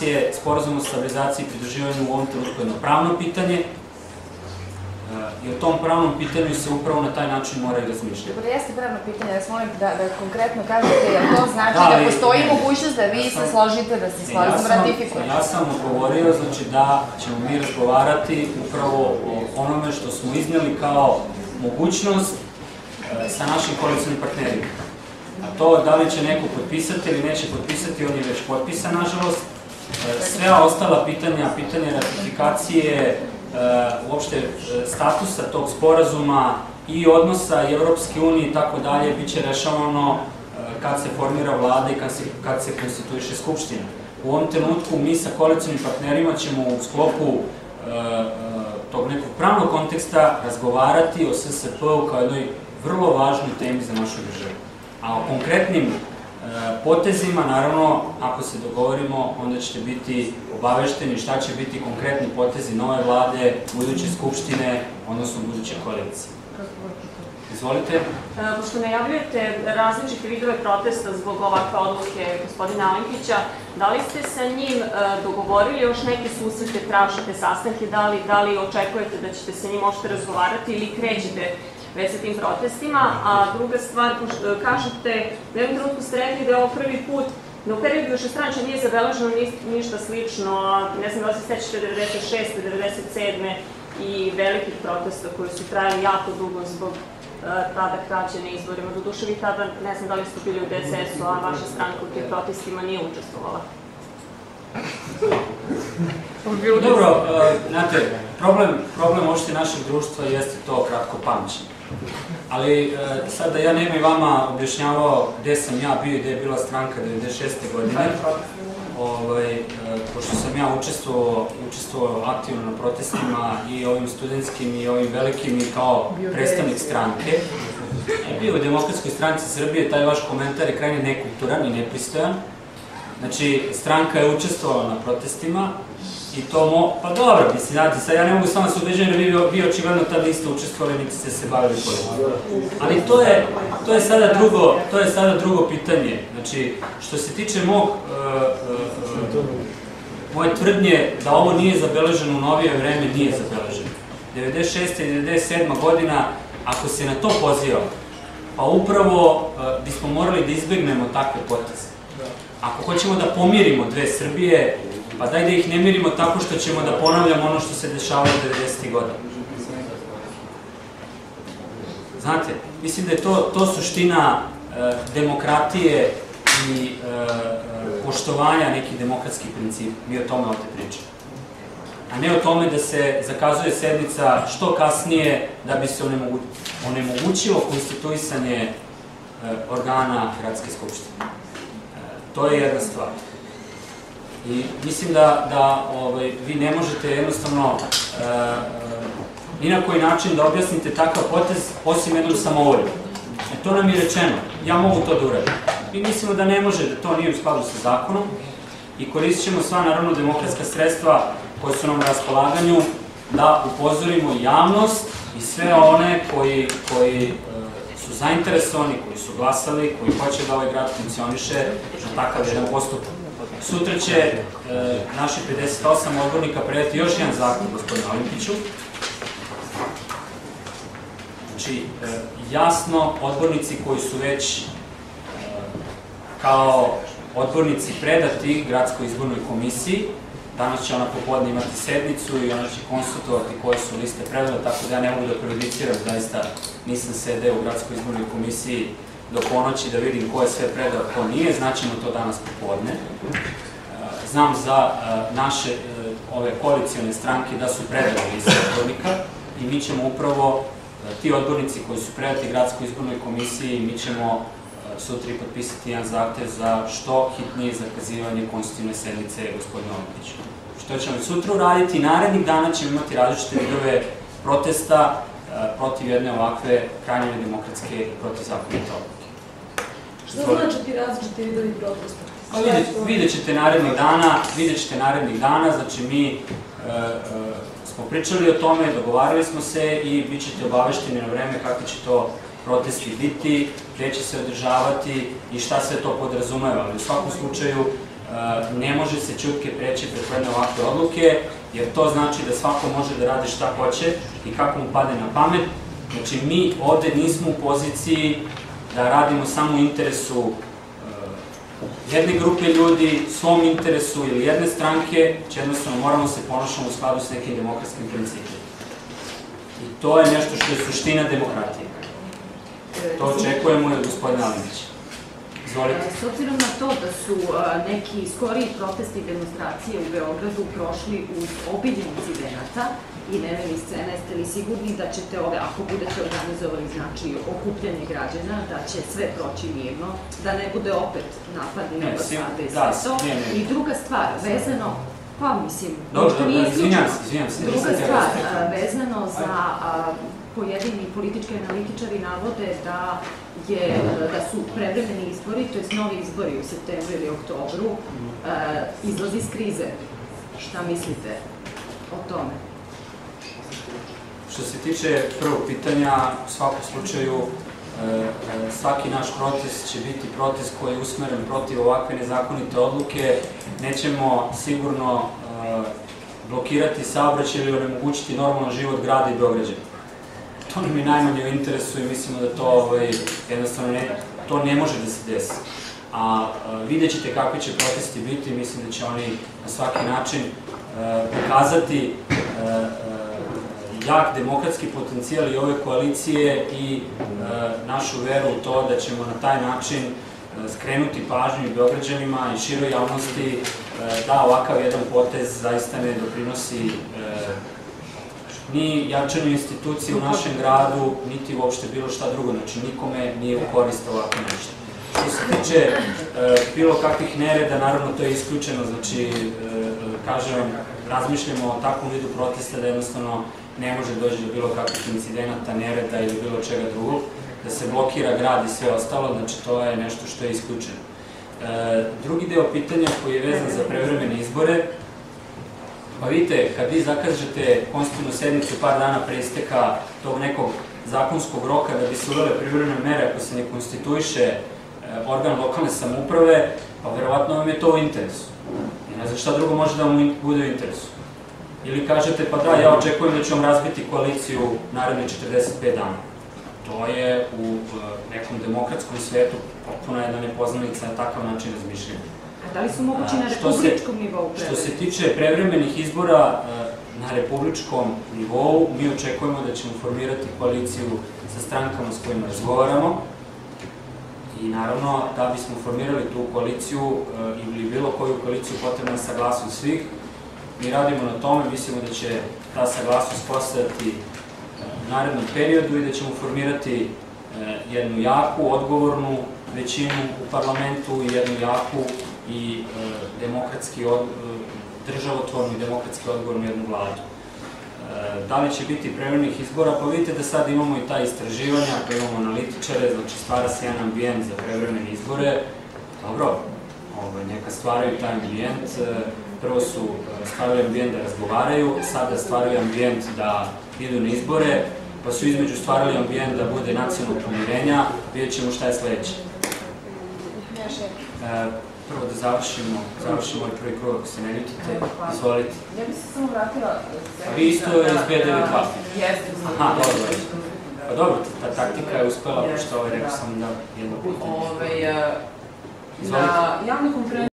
nas je sporazum o stabilizaciji i pridruživanju u ovom trenutku jedno pravno pitanje i o tom pravnom pitanju se upravo na taj način mora i razmišljati. Dobro, jeste pravno pitanje, vas molim da konkretno kažete, jer to znači da postoji mogućnost da vi se složite da se sporazum ratifikuje. Ja sam govorio, znači da ćemo mi razgovarati upravo o onome što smo iznijeli kao mogućnost sa našim koalicijnim partnerima. A to da li će neko potpisati ili neće potpisati, on je već potpisan, nažalost. Sve ostala pitanja, pitanje ratifikacije, uopšte statusa tog sporazuma i odnosa Evropske unije i tako dalje, bit će rešavano kad se formira vlada i kad se konstituiše Skupština. U ovom trenutku mi sa koalicijnim partnerima ćemo u sklopu tog nekog pravnog konteksta razgovarati o SSP-u kao jednoj vrlo važnoj temi za našu državu. A o konkretnim potezima, naravno, ako se dogovorimo, onda ćete biti obavešteni šta će biti konkretni potezi nove vlade, buduće skupštine, odnosno buduće koalicije. Izvolite. Pošto najavljujete različite vidove protesta zbog ovakve odluke gospodina Alenkića, da li ste sa njim dogovorili još neke susrete, tražite sastanke, da li očekujete da ćete sa njim možete razgovarati ili krećete već sa tim protestima? A druga stvar, kažete, u jednom trenutku ste rekli da je ovo prvi put da u periodu višestranačja nije zabeleženo ništa slično, ne znam da li se sećate 96. 97. i velikih protesta koji su trajali jako dugo zbog tada krađe na izborima. Doduše, vi tada, ne znam da li ste bili u DSS-u, a vaša stranka u tim protestima nije učestvovala. Dobro, znate, problem uopšte našeg društva jeste to kratko pamćenje. Ali sad da ja ne bih vama objašnjavao gde sam ja bio i gde je bila stranka 96. godine, pošto sam ja učestvovao aktivno na protestima i ovim studentskim i ovim velikim i kao predstavnik stranke. Bio u Demokratskoj stranci Srbije, taj vaš komentar je krajnje nekulturan i nepristojan. Znači, stranka je učestvovala na protestima i to pa dobro, mislim, znate, sad ja ne mogu s vama se ubeđujem jer vi očigledno tada niste učestvovali, niti ste se bavili politikom. Ali to je sada drugo pitanje. Znači, što se tiče moje tvrdnje da ovo nije zabeleženo u novije vreme, nije zabeleženo. 96. i 97. godina, ako se na to poziva, pa upravo bismo morali da izbegnemo takve poteze. Ako hoćemo da pomirimo dve Srbije, pa daj da ih ne mirimo tako što ćemo da ponavljamo ono što se dešavalo 90. godina. Znate, mislim da je to suština demokratije i poštovanja nekih demokratskih principa. Mi o tome ovde pričamo. A ne o tome da se zakazuje sednica što kasnije da bi se onemogućilo konstituisanje organa Gradske skupštine. To je jedna stvar. I mislim da vi ne možete jednostavno ni na koji način da objasnite takav potez osim jednom samovoljom. To nam je rečeno. Ja mogu to da uradim. Mi mislimo da ne može, da to nije u skladu sa zakonom i koristit ćemo sva naravno demokratska sredstva koje su nam na raspolaganju da upozorimo javnost i sve one koji su zainteresovani, koji su glasali, koji hoće da ovaj grad funkcioniše na takav jedan postupak. Sutra će naši 58 odbornika predati još jedan zakon gospodinu Alenkiću. Znači, jasno, odbornici koji su već kao odbornici predati Gradskoj izbornoj komisiji, danas će ona popodne imati sednicu i ona će konsultovati koje su liste predala, tako da ja ne mogu da prejudiciram, zaista nisam sedeo u Gradskoj izbornoj komisiji do ponoći da vidim ko je sve predao, ko nije, znaćemo to danas popodne. Znam za naše ove koalicione stranke da su predali liste odbornika i mi ćemo upravo, ti odbornici koji su predati Gradskoj izbornoj komisiji, mi ćemo sutra potpisati jedan zahtev za što hitnije zakazivanje konstitutivne sednice gospodina Alenkića. Što ćemo sutra uraditi i narednih dana ćemo imati različite vidove protesta protiv jedne ovakve krajnje nedemokratske i protivzakonite odluke. Što znači ti različiti vidovi protesta? Vidjet ćete narednih dana, znači mi smo pričali o tome, dogovarali smo se i bit ćete obavešteni na vreme kako će to protesti biti, gde će se održavati i šta sve to podrazumeva. Ali u svakom slučaju ne može se ćutke preći preko jedne ovakve odluke, jer to znači da svako može da radi šta hoće i kako mu padne na pamet. Znači, mi ovde nismo u poziciji da radimo samo u interesu jedne grupe ljudi, svom interesu ili jedne stranke, znači jednostavno moramo se ponašati u skladu s nekim demokratskim principima. I to je nešto što je suština demokratije. To očekujemo i od gospodina Alinkića. Izvolite. S obzirom na to da su neki skoriji protesti i demonstracije u Beogradu prošli uz obilje incidenata i nevenih scena, jeste li sigurni da ćete ako budete organizovali, znači, okupljanje građana, da će sve proći mirno, da ne bude opet napadi na ambasade i sve to? I druga stvar, vezano, pa mislim, što nije isključeno. Druga stvar, vezano za pojedini politički analitičari navode da su prevremeni izbori, to je novi izbori u septembru ili oktobru, izlazi iz krize. Šta mislite o tome? Što se tiče prvog pitanja, u svakom slučaju svaki naš protest će biti protest koji je usmeren protiv ovakve nezakonite odluke. Nećemo sigurno blokirati saobraćaj ili onemogućiti normalan život grada i Beograđana. To nam je najmanje u interesu i mislimo da to jednostavno ne može da se desi. A vidjet ćete kakvi će protesti biti, mislim da će oni na svaki način pokazati jak demokratski potencijal i ove koalicije i našu veru u to da ćemo na taj način skrenuti pažnju i Beograđanima i široj javnosti da ovakav jedan potez zaista ne doprinosi ni jačanju institucije u našem gradu, niti uopšte bilo šta drugo. Znači, nikome nije u korist ovako nešto. Što se tiče bilo kakvih nereda, naravno to je isključeno. Znači, kažem, razmišljamo o takvom vidu protesta da jednostavno ne može doći do bilo kakvih incidenata, nereda ili bilo čega drugog, da se blokira grad i sve ostalo, znači to je nešto što je isključeno. Drugi deo pitanja koji je vezan za prevremene izbore, pa vidite, kad vi zakažete konstitutivnu sednicu par dana pre isteka tog nekog zakonskog roka da bi se uvele privremene mere ako se ne konstituiše organ lokalne samouprave, pa verovatno vam je to u interesu. I ne znam šta drugo može da vam bude u interesu. Ili kažete, pa da, ja očekujem da ću vam razbiti koaliciju naredne 45 dana. To je u nekom demokratskom svetu potpuno jedna nepoznanica na takav način razmišljanja. A da li su mogući na republičkom nivou? Što se tiče prevremenih izbora na republičkom nivou, mi očekujemo da ćemo formirati koaliciju sa strankama s kojima razgovaramo i naravno da bismo formirali tu koaliciju ili bilo koju koaliciju potrebna saglasnost svih. Mi radimo na tome, mislimo da će ta saglasnost postojati u narednom periodu i da ćemo formirati jednu jaku, odgovornu većinu u parlamentu i jednu jaku i državotvornu i demokratski odgovornu jednu vladu. Da li će biti prevremenih izbora? Pa vidite da sad imamo i ta istraživanja, pa imamo analitičare, znači stvara se jedan ambijent za prevremene izbore. Dobro, neka stvaraju taj ambijent. Prvo su stvarali ambijent da razgovaraju, sada stvaraju ambijent da idu na izbore, pa su između stvarali ambijent da bude nacionalnog pomirenja, vidjet ćemo šta je sledeće. Prvo da završimo ovaj prvi krug, ako se ne ljutite, izvolite. Ja bih se samo vratila... A vi isto iz B92? Jeste. Aha, dobro. Pa dobro, ta taktika je uspela, pošto rekao sam da jedno pitanje. Na javnoj konferenciji